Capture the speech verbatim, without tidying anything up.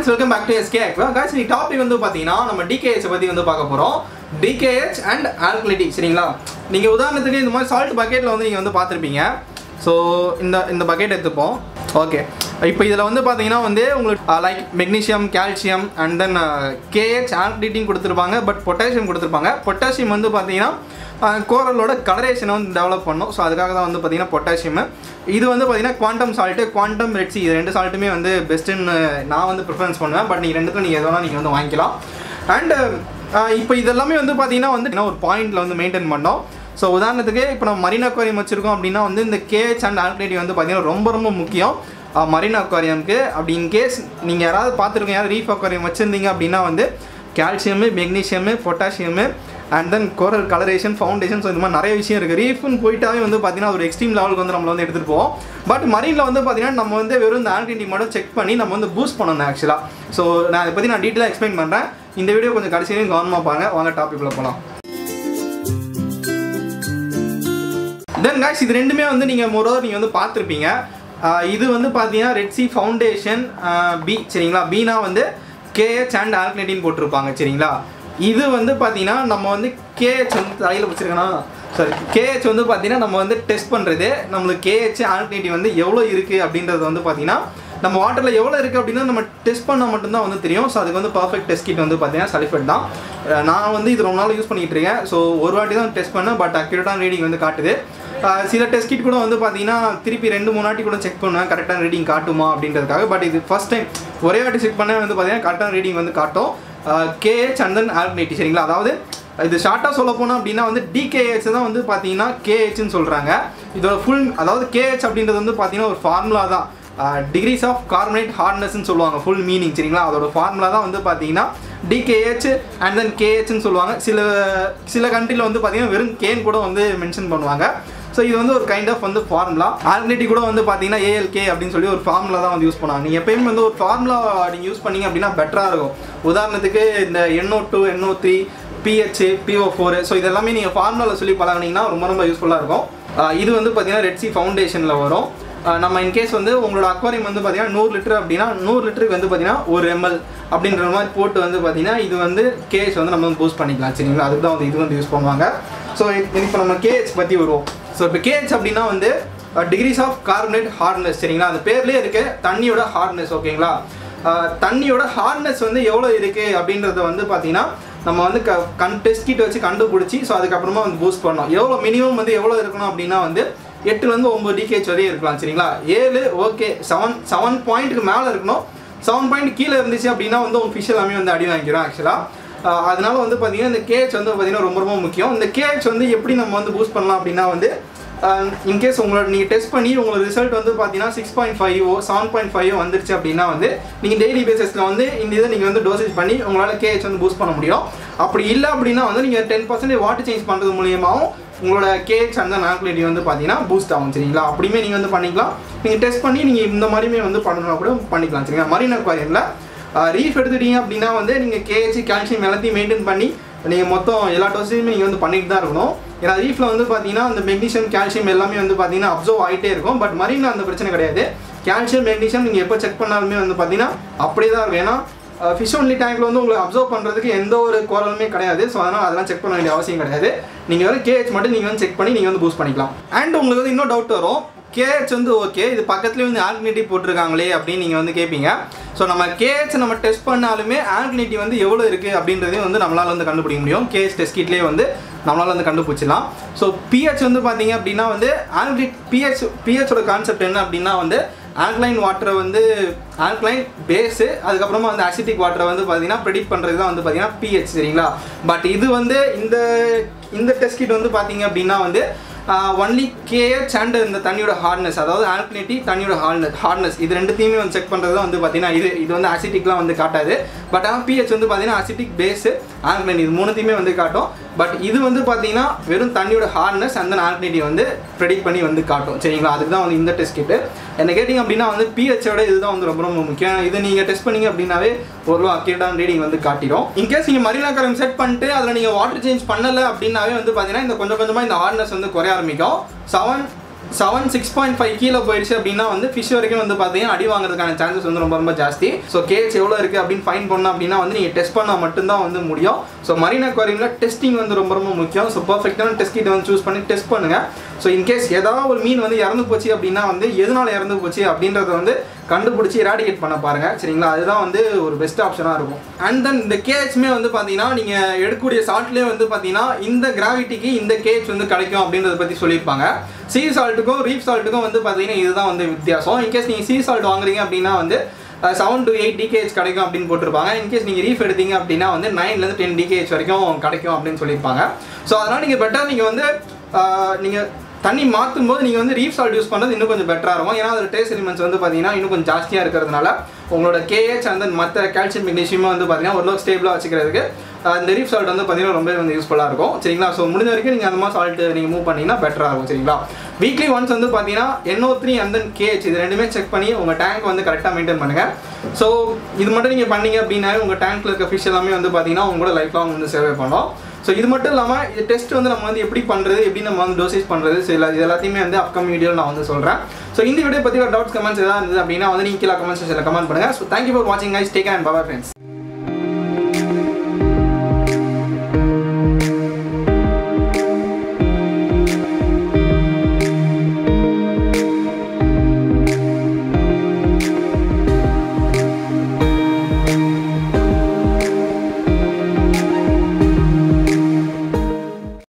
friends, welcome back to S K Aqua. Guys, இந்த topic வந்து பாத்தீங்கன்னா நம்ம D K H பத்தி வந்து பார்க்க போறோம். D K H and Alkalinity சரிங்களா? நீங்க உதாரணத்துக்கு இந்த மாதிரி சால்ட் பக்கெட்ல வந்து நீங்க வந்து பாத்திருப்பீங்க. சோ இந்த இந்த பக்கெட் எடுத்துப்போம். ஓகே. இப்போ இதல வந்து பாத்தீங்கன்னா வந்து உங்களுக்கு like magnesium, calcium and then K H Alkalinity கொடுத்திருப்பாங்க. பட் பொட்டாசியம் கொடுத்திருப்பாங்க. பொட்டாசியம் வந்து பாத்தீங்கன்னா கோரலோட கலரேஷனை வந்து டெவலப் பண்ணும். ஸோ அதுக்காக தான் வந்து பார்த்தீங்கன்னா பொட்டாசியம். இது வந்து பார்த்தீங்கன்னா quantum salt, quantum red sea, இது ரெண்டு சால்ட்டுமே வந்து பெஸ்ட்டுன்னு நான் வந்து ப்ரிஃபரன்ஸ் பண்ணுவேன். பட் நீங்கள் ரெண்டுக்கும் நீங்கள் எதனா நீங்கள் வந்து வாங்கிக்கலாம். அண்டு இப்போ இதெல்லாமே வந்து பார்த்தீங்கன்னா வந்து ஒரு பாயிண்டில் வந்து மெயின்டைன் பண்ணோம். ஸோ உதாரணத்துக்கு இப்போ நம்ம மரீன் அக்வாரியம் வச்சுருக்கோம் அப்படின்னா வந்து இந்த K H அண்ட் ஆல்கலினிட்டி வந்து பார்த்தீங்கன்னா ரொம்ப ரொம்ப முக்கியம் மரீன் அக்வாரியமுக்கு. அப்படி இன்கேஸ் நீங்கள் யாராவது பார்த்துருக்கீங்க, யாராவது ரீஃப் அக்வாரியம் வச்சுருந்தீங்க அப்படின்னா வந்து calcium, magnesium, potassium and then coral coloration, foundation, so இந்த மாதிரி நிறைய விஷயம் இருக்குது. ரீஃப்னு போயிட்டாவே வந்து பார்த்தீங்கன்னா ஒரு எக்ஸ்ட்ரீம் லெவலுக்கு வந்து நம்மளை வந்து எடுத்துகிட்டு போவோம். பட் மரீனில் வந்து பார்த்தீங்கன்னா நம்ம வந்து வெறும் இந்த ஆல்கலினிட்டி மட்டும் செக் பண்ணி நம்ம வந்து பூஸ்ட் பண்ணணும் ஆக்சுவலாக. ஸோ நான் அதை பற்றி நான் டீட்டெயிலாக எக்ஸ்பிளைன் பண்ணுறேன். இந்த வீடியோ கொஞ்சம் கடைசியிலையும் கவனமாக பாருங்க. வாங்க டாபிக்குள்ளே போகலாம். தென் காய்ஸ், இது ரெண்டுமே வந்து நீங்கள் மொரோவர் நீங்கள் வந்து பார்த்துருப்பீங்க. இது வந்து பார்த்தீங்கன்னா ரெட் சி ஃபவுண்டேஷன் பி சரிங்களா? பீனா வந்து K H அண்ட் ஆல்கலினிட்டின்னு போட்டிருப்பாங்க சரிங்களா? இது வந்து பார்த்தீங்கன்னா நம்ம வந்து K H வந்து தலையில் வச்சுருக்கோன்னா சாரி K H வந்து பார்த்தீங்கன்னா நம்ம வந்து டெஸ்ட் பண்ணுறது. நம்மளுக்கு K H ஆல்கலினிட்டி வந்து எவ்வளோ இருக்குது அப்படின்றது வந்து பார்த்தீங்கன்னா நம்ம வாட்டரில் எவ்வளோ இருக்குது அப்படின்னா நம்ம டெஸ்ட் பண்ணால் மட்டும்தான் வந்து தெரியும். ஸோ அதுக்கு வந்து பர்ஃபெக்ட் டெஸ்ட் கிட் வந்து பார்த்தீங்கன்னா Salifert தான். நான் வந்து இது ரொம்ப நாள் யூஸ் பண்ணிகிட்டு இருக்கேன். ஸோ ஒரு வாட்டி தான் டெஸ்ட் பண்ணேன். பட் அக்யூரேட்டான ரீடிங் வந்து காட்டுது. சில டெஸ்ட் கிட் கூட வந்து பார்த்தீங்கன்னா திருப்பி ரெண்டு மூணு வாட்டி கூட செக் பண்ணுவேன் கரெக்டான ரீடிங் காட்டுமா அப்படின்றதுக்காக. பட் இது ஃபஸ்ட் டைம் ஒரே வாட்டி செக் பண்ண வந்து பார்த்தீங்கன்னா கரெக்டான ரீடிங் வந்து காட்டும். K H and then alkalinity சரிங்களா? அதாவது இது ஷார்ட்டாக சொல்ல போனோம் அப்படின்னா வந்து D K H தான் வந்து பார்த்தீங்கன்னா K Hன்னு சொல்கிறாங்க. இதோட ஃபுல் அதாவது K H அப்படின்றது வந்து பார்த்தீங்கன்னா ஒரு ஃபார்முலா தான். டிகிரிஸ் ஆஃப் கார்பனேட் ஹார்ட்னஸ்ன்னு சொல்லுவாங்க ஃபுல் மீனிங் சரிங்களா? அதோட ஃபார்முலா தான் வந்து பார்த்தீங்கன்னா D K H and then K Hன்னு சொல்லுவாங்க. சில சில கண்ட்ரியில் வந்து பார்த்தீங்கன்னா வெறும் கேன் கூட வந்து மென்ஷன் பண்ணுவாங்க. ஸோ இது வந்து ஒரு கைண்ட் ஆஃப் வந்து ஃபார்முலா. ஆல்கலினிட்டி கூட வந்து பார்த்தீங்கன்னா A L K அப்படின்னு சொல்லி ஒரு ஃபார்முலா தான் வந்து யூஸ் பண்ணுவாங்க. நீங்கள் எப்பயுமே வந்து ஒரு ஃபார்முலா நீங்கள் யூஸ் பண்ணிங்க அப்படின்னா பெட்டராக இருக்கும். உதாரணத்துக்கு இந்த N O two, N O three, P H, P O four, so இதெல்லாமே நீங்கள் ஃபார்முலாவில் சொல்லி பழகினீங்கன்னா ரொம்ப ரொம்ப யூஸ்ஃபுல்லாக இருக்கும். இது வந்து பார்த்தீங்கன்னா ரெட் சி ஃபவுண்டேஷனில் வரும். நம்ம இன்கேஸ் வந்து உங்களோட அக்வாரியம் வந்து பார்த்தீங்கன்னா நூறு லிட்டர் அப்படின்னா நூறு லிட்டருக்கு வந்து பார்த்தீங்கன்னா ஒரு எம்எல் அப்படின்ற மாதிரி போட்டு வந்து பார்த்தீங்கன்னா இது வந்து K H வந்து நம்ம வந்து பூஸ்ட் பண்ணிக்கலாம் சரிங்களா? அதுக்கு தான் வந்து இது வந்து யூஸ் பண்ணுவாங்க. ஸோ இப்போ நம்ம K H பற்றி வருவோம். ஸோ இப்போ K H அப்படின்னா வந்து டிகிரிஸ் ஆஃப் கார்பனேட் ஹார்ட்னஸ் சரிங்களா? அந்த பேர்லேயே இருக்குது தண்ணியோட ஹார்ட்னஸ். ஓகேங்களா? தண்ணியோட ஹார்ட்னஸ் வந்து எவ்வளோ இருக்குது அப்படின்றத வந்து பார்த்தீங்கன்னா நம்ம வந்து க கண் டெஸ்ட் கிட் வச்சு கண்டுபிடிச்சி ஸோ அதுக்கப்புறமா வந்து பூஸ்ட் பண்ணோம். எவ்வளோ மினிமம் வந்து எவ்வளோ இருக்கணும் அப்படின்னா வந்து எட்டுலேருந்து ஒம்பது D K H வரையும் இருக்கலாம் சரிங்களா? ஏழு ஓகே, செவன் செவன் பாயிண்ட்டுக்கு மேலே இருக்கணும். செவன் பாயிண்ட் கீழே இருந்துச்சு அப்படின்னா வந்து உங்கள் ஃபிஷ் எல்லாமே வந்து அடி வாங்கிக்கிறோம் ஆக்சுவலாக. அதனால வந்து பார்த்தீங்கன்னா இந்த K H வந்து பார்த்தீங்கன்னா ரொம்ப ரொம்ப முக்கியம். இந்த K H வந்து எப்படி நம்ம வந்து பூஸ்ட் பண்ணலாம் அப்படின்னா வந்து இன்கேஸ் உங்களோட நீங்கள் டெஸ்ட் பண்ணி உங்களோட ரிசல்ட் வந்து பார்த்தீங்கன்னா six point five seven point five வந்துருச்சு அப்படின்னா வந்து நீங்கள் டெய்லி பேசிஸில் வந்து இந்த இதை நீங்கள் வந்து டோசேஜ் பண்ணி உங்களால் K H வந்து பூஸ்ட் பண்ண முடியும். அப்படி இல்லை அப்படின்னா வந்து நீங்கள் டென் பர்சன்டேஜ் வாட்டர் சேஞ்ச் பண்ணுறது மூலியமாகவும் உங்களோட K H and then alkalinity வந்து பார்த்தீங்கன்னா பூஸ்ட் ஆகும் சரிங்களா? அப்படியுமே நீங்கள் வந்து பண்ணிக்கலாம். நீங்கள் டெஸ்ட் பண்ணி நீங்கள் இந்த மாதிரியுமே வந்து பண்ணணும்னா கூட பண்ணிக்கலாம் சரிங்களா? மரீன் அக்வாரியமில் ரீஃப் எடுத்துட்டீங்க அப்படின்னா வந்து நீங்கள் K H, கால்சியம் எல்லாத்தையும் மெயின்டைன் பண்ணி நீங்கள் மொத்தம் எல்லா டோஸையுமே நீங்கள் வந்து பண்ணிட்டு தான் இருக்கணும். ஏன்னா ரீஃபில் வந்து பார்த்தீங்கன்னா அந்த மெக்னீஷியம், கால்சியம் எல்லாமே வந்து பார்த்தீங்கன்னா அப்சர்வ் ஆகிட்டே இருக்கும். பட் மரீனில் அந்த பிரச்சனை கிடையாது. கால்சியம், மெக்னீஷியம் நீங்கள் எப்போ செக் பண்ணாலுமே வந்து பார்த்தீங்கன்னா அப்படியே தான் இருக்கும். ஏன்னா ஃபிஷ் ஒன்லி டேங்க்ல வந்து உங்களுக்கு அப்சர்வ் பண்ணுறதுக்கு எந்த ஒரு கோரலுமே கிடையாது. ஸோ அதனால் அதெல்லாம் செக் பண்ண வேண்டிய அவசியம் கிடையாது. நீங்கள் வந்து K H மட்டும் நீங்கள் வந்து செக் பண்ணி நீங்கள் வந்து பூஸ்ட் பண்ணிக்கலாம். அண்ட் உங்களுக்கு வந்து இன்னும் டவுட் வரும், K H வந்து ஓகே, இது பக்கத்துலேயே வந்து ஆல்கலினிட்டி போட்டிருக்காங்களே அப்படின்னு நீங்கள் வந்து கேட்பீங்க. ஸோ நம்ம K H நம்ம டெஸ்ட் பண்ணாலுமே ஆல்கலினிட்டி வந்து எவ்வளோ இருக்குது அப்படின்றதையும் வந்து நம்மளால் வந்து கண்டுபிடிக்க முடியும். K H டெஸ்ட் கிட்லேயே வந்து நம்மளால் வந்து கண்டுபிடிச்சிடலாம். ஸோ P H வந்து பார்த்தீங்க அப்படின்னா வந்து alkali P H P H ஓட கான்செப்ட் என்ன அப்படின்னா வந்து ஆல்கலைன் வாட்டரை வந்து ஆல்கலைன் பேஸு, அதுக்கப்புறமா வந்து அசிட்டிக் வாட்டரை வந்து பார்த்தீங்கன்னா ப்ரெடிக்ட் பண்ணுறது தான் வந்து பார்த்தீங்கன்னா P H சரிங்களா? பட் இது வந்து இந்த இந்த டெஸ்ட் கிட் வந்து பார்த்தீங்க அப்படின்னா வந்து ஒன்லி K H அண்ட் இந்த தண்ணியோட ஹார்ட்னஸ், அதாவது ஆல்கலினிட்டி, தண்ணியோட ஹார்ட்னஸ் ஹார்ட்னஸ் இது ரெண்டுத்தையுமே வந்து செக் பண்ணுறது தான் வந்து பார்த்தீங்கன்னா இது இது வந்து அசிட்டிக்லாம் வந்து காட்டாது. பட் ஆனால் P H வந்து பார்த்தீங்கன்னா அசிட்டிக் பேஸு, ஆல்கலைன் இது மூணுத்தையுமே வந்து காட்டும். பட் இது வந்து பார்த்தீங்கன்னா வெறும் தண்ணியோட ஹார்ட்னஸ் அண்ட் தென் ஆல்கலினிட்டி வந்து ப்ரெடிக்ட் பண்ணி வந்து காட்டும் சரிங்களா? அதுக்கு தான் வந்து இந்த டெஸ்ட் கிட்டு. என்ன கேட்டிங்க அப்படின்னா வந்து P H ஓட இதுதான் வந்து ரொம்ப ரொம்ப முக்கியம். இது நீங்கள் டெஸ்ட் பண்ணிங்க அப்படின்னாவே ஒரு அக்யூரேட்டான ரீடிங் வந்து காட்டிடும். இன்கேஸ் நீங்கள் மரீன் அக்வாரியம் செட் பண்ணிட்டு அதில் நீங்கள் வாட்டர் சேஞ்ச் பண்ணலை அப்படின்னாவே வந்து பார்த்தீங்கன்னா இந்த கொஞ்சம் கொஞ்சமாக இந்த ஹார்ட்னஸ் வந்து குறைய ஆரம்பிக்கும். Seven seven six point five கீழே போயிடுச்சு அப்படின்னா வந்து ஃபிஷ் வரைக்கும் வந்து பார்த்தீங்கன்னா அடி வாங்குறதுக்கான சான்சஸ் வந்து ரொம்ப ரொம்ப ஜாஸ்தி. ஸோ கேஜ் எவ்வளோ இருக்குது அப்படின்னு ஃபைன் பண்ணோம் அப்படின்னா வந்து நீங்கள் டெஸ்ட் பண்ணால் மட்டும்தான் வந்து முடியும். ஸோ மரீன் அக்வாரியமில் டெஸ்டிங் வந்து ரொம்ப ரொம்ப முக்கியம். ஸோ பர்ஃபெக்டான டெஸ்ட் கிட்ட வந்து சூஸ் பண்ணி டெஸ்ட் பண்ணுங்கள். ஸோ இன்கேஸ் ஏதாவது ஒரு மீன் வந்து இறந்து போச்சு அப்படின்னா வந்து எதனால இறந்து போச்சு அப்படின்றத வந்து கண்டுபிடிச்சி எராடிகேட் பண்ண பாருங்க சரிங்களா. அதுதான் வந்து ஒரு பெஸ்ட் ஆப்ஷனாக இருக்கும். அண்ட் தென் இந்த கேஜ்மே வந்து பார்த்தீங்கன்னா நீங்கள் எடுக்கக்கூடிய சால்ட்லேயே வந்து பார்த்தீங்கன்னா இந்த கிராவிட்டிக்கு இந்த கேஜ் வந்து கிடைக்கும் அப்படின்றத பற்றி சொல்லியிருப்பாங்க. சீ சால்ட்டுக்கும் ரீஃப் சால்ட்டுக்கும் வந்து பார்த்தீங்கன்னா இதுதான் வந்து வித்தியாசம். இன்கேஸ் நீங்கள் சீ சால்ட் வாங்குறீங்க அப்படின்னா வந்து செவன் டு எயிட் டிகேஹெச் கிடைக்கும் அப்படின்னு போட்டிருப்பாங்க. இன்கேஸ் நீங்கள் ரீஃப் எடுத்தீங்க அப்படின்னா வந்து நைன்லேருந்து டென் டிகேஹெச் வரைக்கும் கிடைக்கும் அப்படின்னு சொல்லியிருப்பாங்க. ஸோ அதனால் நீங்கள் பெட்டர் நீங்கள் வந்து நீங்கள் தண்ணி மாற்றும் போது நீங்கள் வந்து ரீஃப் சால்ட் யூஸ் பண்ணுறது இன்னும் கொஞ்சம் பெட்டராக இருக்கும். ஏன்னா அதில் ட்ரேஸ் எலிமெண்ட்ஸ் வந்து பார்த்தீங்கன்னா இன்னும் கொஞ்சம் ஜாஸ்தியாக இருக்கிறதுனால உங்களோட கேஹெச் அண்ட் தென் மற்ற கால்சியம் மெக்னீஷியமாக வந்து பார்த்தீங்கன்னா ஓரளவுக்கு ஸ்டேபிளாக வச்சுக்கிறதுக்கு இந்த ரீஃப் சால்ட் வந்து பார்த்தீங்கன்னா ரொம்ப வந்து யூஸ்ஃபுல்லாக இருக்கும் சரிங்களா. ஸோ முடிஞ்ச வரைக்கும் நீங்கள் அந்த மாதிரி சால்ட் நீங்கள் மூவ் பண்ணிங்கன்னா பெட்டராக இருக்கும் சரிங்களா. வீக்லி ஒன்ஸ் வந்து பார்த்தீங்கன்னா N O three and then KH இது ரெண்டுமே செக் பண்ணி உங்கள் டேங்க் வந்து கரெக்டாக மெயின்டைன் பண்ணுங்கள். ஸோ இது மட்டும் நீங்கள் பண்ணீங்க அப்படின்னாவே உங்கள் டேங்க்கில் இருக்க ஃபிஷ் எல்லாமே வந்து பார்த்தீங்கன்னா உங்களோட லைஃப் லாங் வந்து சேவை பண்ணலாம். ஸோ இது மட்டும் இல்லாமல் இது டெஸ்ட் வந்து நம்ம வந்து எப்படி பண்ணுறது, எப்படி நம்ம வந்து டோசேஜ் பண்ணுறது, ஸோ இல்லை இது எல்லாத்தையுமே வந்து அப்கமிங் வீடியோவில் நான் வந்து சொல்கிறேன். ஸோ இந்த வீடியோ பற்றி ஒரு டவுட்ஸ் கமெண்ட்ஸ் எதாவது இருந்தது அப்படின்னா வந்து நீங்கள் கீழே கமெண்ட் செக்ஷனில் கமெண்ட் பண்ணுங்கள். ஸோ தேங்க்யூ ஃபார் வாட்சிங் guys. Take care and bye bye friends.